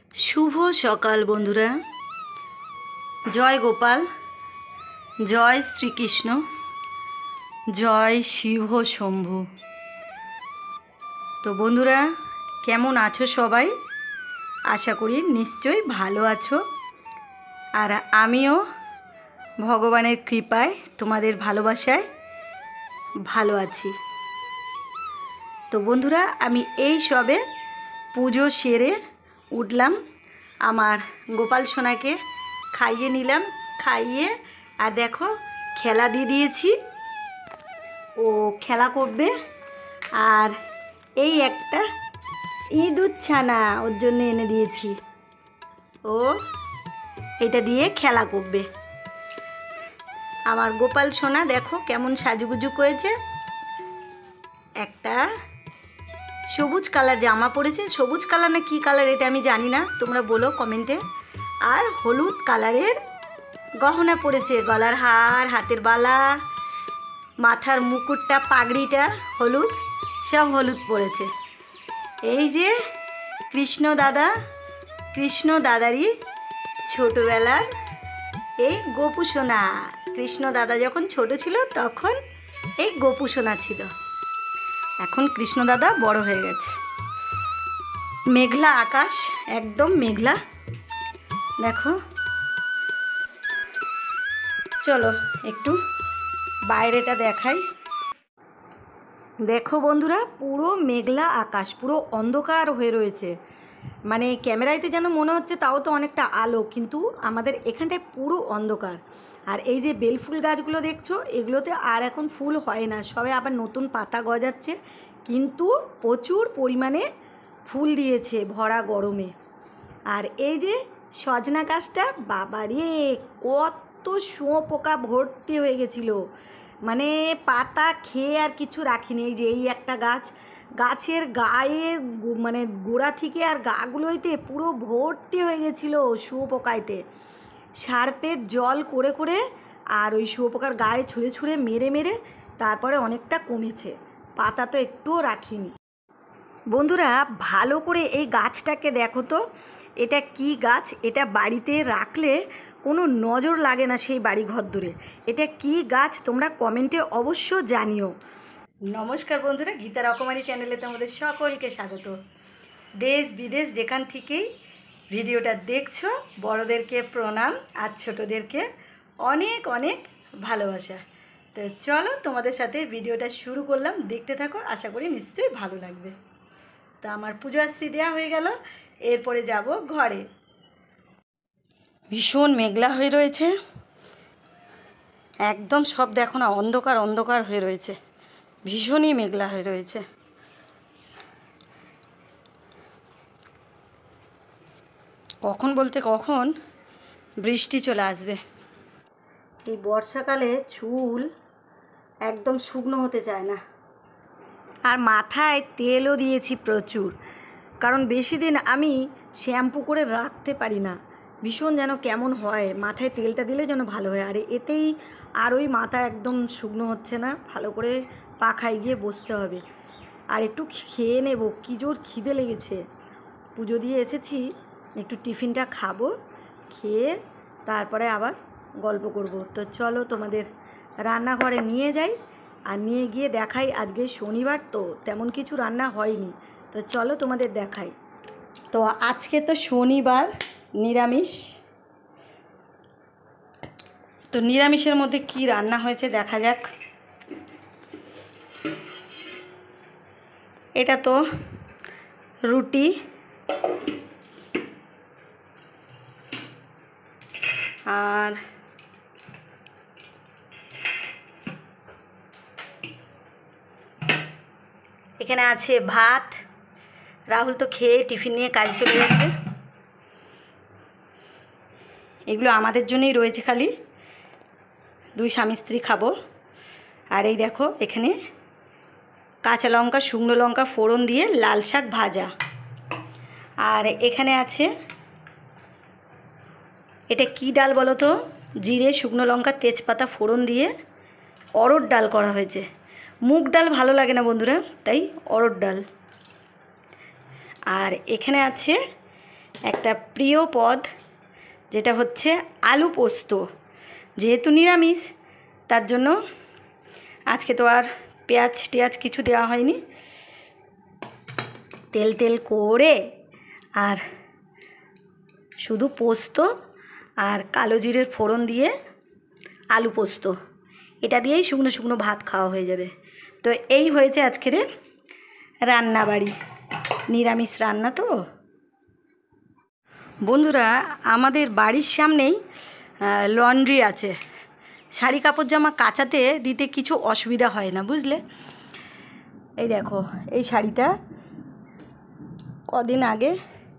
শুভ সকাল বন্ধুরা। জয় গোপাল, জয় শ্রীকৃষ্ণ, জয় শিব শম্ভু। তো বন্ধুরা, কেমন আছো সবাই? আশা করি নিশ্চয়ই ভালো আছো। আর আমিও ভগবানের কৃপায় তোমাদের ভালোবাসায় ভালো আছি। তো বন্ধুরা, আমি এই সবে পুজো সেরে উঠলাম, আমার গোপাল সোনাকে খাইয়ে নিলাম। খাইয়ে আর দেখো খেলা দিয়ে দিয়েছি, ও খেলা করবে। আর এই একটা ইঁদুর ছানা ওর জন্য এনে দিয়েছি, ও এটা দিয়ে খেলা করবে। আমার গোপাল সোনা দেখো কেমন সাজুগুজু করেছে। একটা সবুজ কালার জামা পরেছে, সবুজ কালার না কী কালার এটা আমি জানি না, তোমরা বলো কমেন্টে। আর হলুদ কালারের গহনা পরেছে, গলার হার, হাতের বালা, মাথার মুকুটটা, পাগড়িটা হলুদ, সব হলুদ পরেছে। এই যে কৃষ্ণ দাদারই ছোটোবেলার এই গোপু সোনা। কৃষ্ণ দাদা যখন ছোট ছিল তখন এই গোপু সোনা ছিল। এখন কৃষ্ণ দাদা বড় হয়ে গেছে। মেঘলা আকাশ, একদম মেঘলা দেখো। চলো একটু বাইরেটা দেখাই। দেখো বন্ধুরা, পুরো মেঘলা আকাশ, পুরো অন্ধকার হয়ে রয়েছে। মানে ক্যামেরাতে যেন মনে হচ্ছে তাও তো অনেকটা আলো, কিন্তু আমাদের এখানটায় পুরো অন্ধকার। আর এই যে বেলফুল গাছগুলো দেখছো, এগুলোতে আর এখন ফুল হয় না, সবে আবার নতুন পাতা গজাচ্ছে, কিন্তু প্রচুর পরিমাণে ফুল দিয়েছে ভরা গরমে। আর এই যে সজনা গাছটা, বাবারে কত শুঁয়োপোকা ভর্তি হয়ে গেছিলো, মানে পাতা খেয়ে আর কিছু রাখিনি। এই যে এই একটা গাছ, গাছের গায়ের মানে গোড়া থেকে আর গাগুলোইতে পুরো ভর্তি হয়ে গেছিলো শুঁয়োপোকাইতে। সার্পের জল করে করে আর ওই শুঁয়োপোকার গায়ে ছুঁড়ে ছুঁড়ে মেরে মেরে তারপরে অনেকটা কমেছে, পাতা তো একটুও রাখিনি। বন্ধুরা, ভালো করে এই গাছটাকে দেখো তো, এটা কি গাছ? এটা বাড়িতে রাখলে কোনো নজর লাগে না সেই বাড়ি ঘর দূরে। এটা কি গাছ তোমরা কমেন্টে অবশ্য জানিও। নমস্কার বন্ধুরা, গীতা রকমারি চ্যানেলে তোমাদের সকলকে স্বাগত। দেশ বিদেশ যেখান থেকেই ভিডিওটা দেখছো, বড়োদেরকে প্রণাম আর ছোটোদেরকে অনেক অনেক ভালোবাসা। তো চলো তোমাদের সাথে ভিডিওটা শুরু করলাম, দেখতে থাকো, আশা করি নিশ্চয়ই ভালো লাগবে। তা আমার পূজাশ্রী দেওয়া হয়ে গেল, এরপরে যাব ঘরে। ভীষণ মেঘলা হয়ে রয়েছে, একদম সব দেখো না অন্ধকার অন্ধকার হয়ে রয়েছে, ভীষণই মেঘলা হয়ে রয়েছে। কখন বলতে কখন বৃষ্টি চলে আসবে। এই বর্ষাকালে চুল একদম শুকনো হতে চায় না। আর মাথায় তেলও দিয়েছি প্রচুর, কারণ বেশি দিন আমি শ্যাম্পু করে রাখতে পারি না, ভীষণ যেন কেমন হয়, মাথায় তেলটা দিলে যেন ভালো হয়। আর এতেই আর ওই মাথা একদম শুকনো হচ্ছে না, ভালো করে পাখায় গিয়ে বসতে হবে। আর একটু খেয়ে নেব, কী জোর খিদে লেগেছে। পুজো দিয়ে এসেছি, একটু টিফিনটা খাবো, খেয়ে তারপরে আবার গল্প করব। তো চলো তোমাদের রান্নাঘরে নিয়ে যাই, আর নিয়ে গিয়ে দেখাই। আজকে শনিবার তো তেমন কিছু রান্না হয়নি, তো চলো তোমাদের দেখাই। তো আজকে তো শনিবার, নিরামিষ। তো নিরামিষের মধ্যে কি রান্না হয়েছে দেখা যাক। এটা তো রুটি, আর এখানে আছে ভাত। রাহুল তো খেয়ে টিফিন নিয়ে কাজে চলে যাচ্ছে। এগুলো আমাদের জন্যই রয়েছে, খালি দুই স্বামী স্ত্রী খাবো। আর এই দেখো এখানে কাঁচা লঙ্কা, শুকনো লঙ্কা ফোড়ন দিয়ে লাল শাক ভাজা। আর এখানে আছে, এটা কি ডাল বলো তো? জিরে, শুকনো লঙ্কা, তেজপাতা ফোড়ন দিয়ে অরহর ডাল করা হয়েছে। মুগ ডাল ভালো লাগে না বন্ধুরা, তাই অরহর ডাল। আর এখানে আছে একটা প্রিয় পদ, যেটা হচ্ছে আলু পোস্ত। যেহেতু নিরামিষ, তার জন্য আজকে তো আর পেঁয়াজ টেয়াজ কিছু দেওয়া হয়নি। তেল করে আর শুধু পোস্ত আর কালো জিরের ফোড়ন দিয়ে আলু পোস্ত, এটা দিয়েই শুকনো শুকনো ভাত খাওয়া হয়ে যাবে। তো এই হয়েছে আজকের রান্নাবাড়ি, নিরামিষ রান্না তো। বন্ধুরা, আমাদের বাড়ির সামনেই লন্ড্রি আছে। শাড়ি কাপড় জামা কাচাতে দিতে কিছু অসুবিধা হয় না, বুঝলে। এই দেখো, এই শাড়িটা কদিন আগে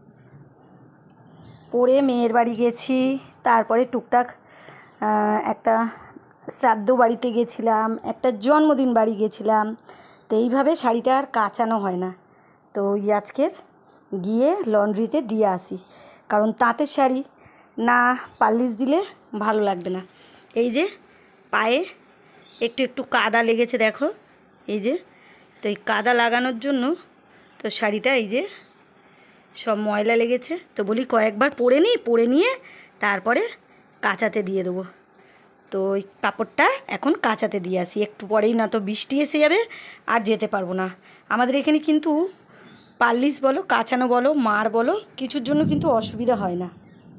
পরে মেয়ের বাড়ি গেছি, তারপরে টুকটাক একটা শ্রাদ্ধ বাড়িতে গেছিলাম, একটা জন্মদিন বাড়ি গেছিলাম। তো এইভাবে শাড়িটা আর কাচানো হয় না। তো আজকের গিয়ে লন্ড্রিতে দিয়ে আসি, কারণ তাঁতের শাড়ি না পালিশ দিলে ভালো লাগবে না। এই যে পায়ে একটু কাদা লেগেছে, দেখো এই যে। তো এই কাদা লাগানোর জন্য তো শাড়িটা এই যে সব ময়লা লেগেছে। তো বলি কয়েকবার পরে নিয়ে তারপরে কাচাতে দিয়ে দেবো। তো ওই কাপড়টা এখন কাচাতে দিয়ে আসি, একটু পরেই, না তো বৃষ্টি এসে যাবে আর যেতে পারবো না। আমাদের এখানে কিন্তু পালিশ বলো, কাচানো বলো, মার বলো, কিছুর জন্য কিন্তু অসুবিধা হয় না।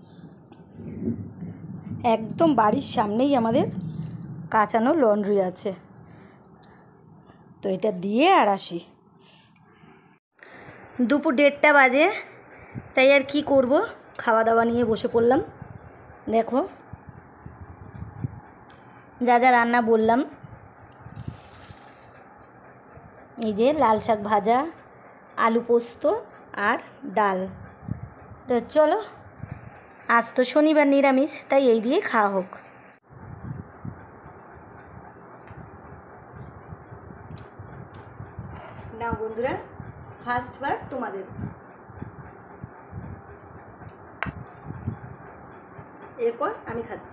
একদম বাড়ির সামনেই আমাদের কাচানো লন্ড্রি আছে। তো এটা দিয়ে আর আসি। দুপুর 1:30 বাজে, তাই আর কি করব, খাওয়া দাওয়া নিয়ে বসে পড়লাম। দেখো যা যা রান্না বললাম, এই যে লাল শাক ভাজা, আলু পোস্ত আর ডাল। তো চলো, আজ তো শনিবার নিরামিষ, তাই এই দিয়ে খাওয়া হোক। নাও বন্ধুরা, ফার্স্টবার তোমাদের। এরপর আমি খাচ্ছি।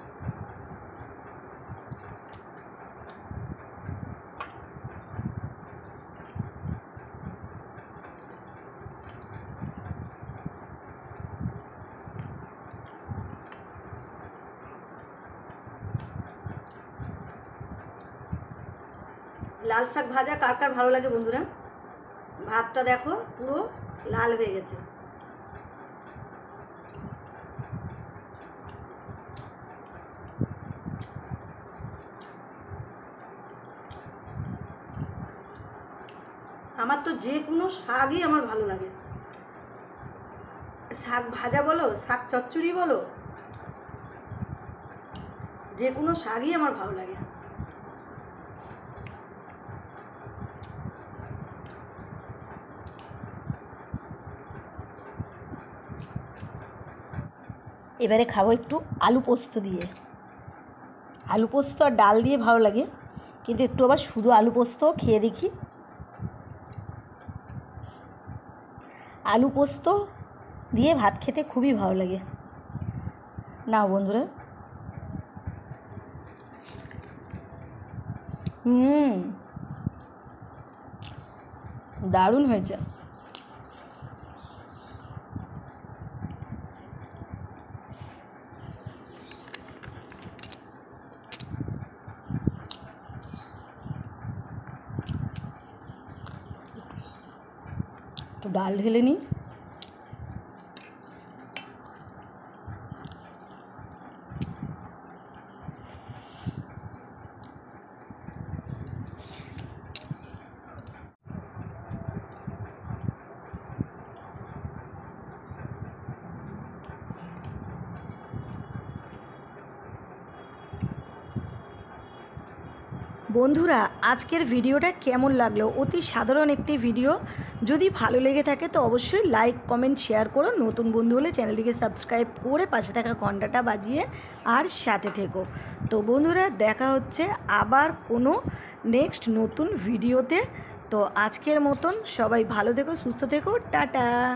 লাল শাক ভাজা কার কার ভালো লাগে বন্ধুরা? ভাতটা দেখো পুরো লাল হয়ে গেছে। আমার তো যে কোনো শাকই আমার ভালো লাগে, শাক ভাজা বলো, শাক চচ্চড়ি বলো, যে কোনো শাকই আমার ভালো লাগে। এবারে খাবো একটু আলু পোস্ত দিয়ে। আলু পোস্ত আর ডাল দিয়ে ভালো লাগে, কিন্তু একটু আবার শুধু আলু পোস্ত খেয়ে দেখি। আলু পোস্ত দিয়ে ভাত খেতে খুবই ভালো লাগে। নাও বন্ধুরা। দারুণ হয়েছে। একটু ডাল ঢেলে নিই। বন্ধুরা, আজকের ভিডিওটা কেমন লাগলো? অতি সাধারণ একটি ভিডিও। যদি ভালো লেগে থাকে তো অবশ্যই লাইক, কমেন্ট, শেয়ার করো। নতুন বন্ধু হলে চ্যানেলটিকে সাবস্ক্রাইব করে পাশে থাকা ঘন্টাটা বাজিয়ে আর সাথে থেকো। তো বন্ধুরা, দেখা হচ্ছে আবার কোনো নেক্সট নতুন ভিডিওতে। তো আজকের মতন সবাই ভালো থেকো, সুস্থ থেকো, টাটা।